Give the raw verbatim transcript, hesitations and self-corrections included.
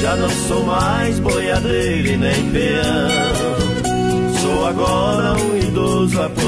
Já não sou mais boiadeiro e nem peão. Sou agora